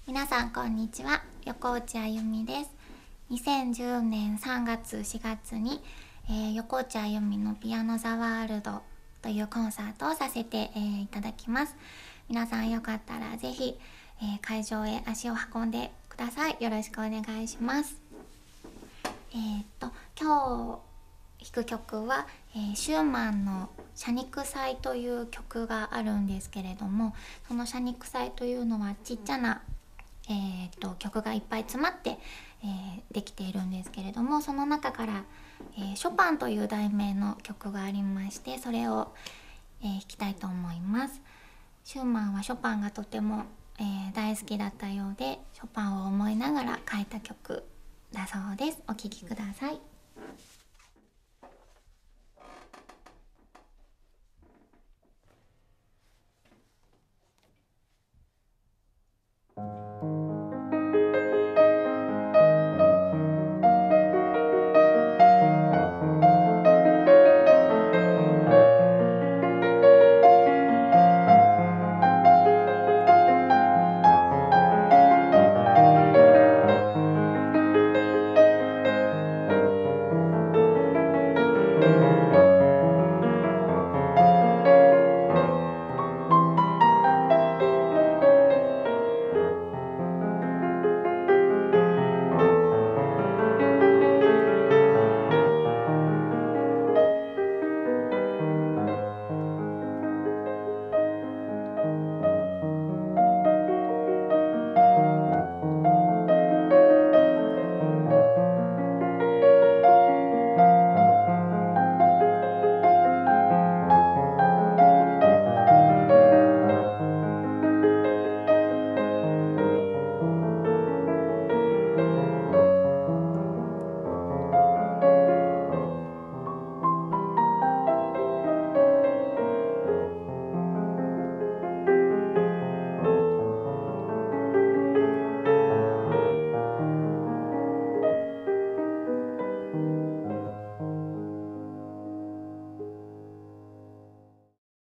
皆さんこんにちは、横内あゆみです。2010年3月4月に、横内あゆみのピアノザワールドというコンサートをさせて、いただきます。皆さんよかったらぜひ、会場へ足を運んでください。よろしくお願いします。今日弾く曲は、シューマンの謝肉祭という曲があるんですけれども、その謝肉祭というのはちっちゃな曲がいっぱい詰まって、できているんですけれども、その中から、ショパンという題名の曲がありまして、それを、弾きたいと思います。シューマンはショパンがとても、大好きだったようで、ショパンを思いながら書いた曲だそうです。お聴きください。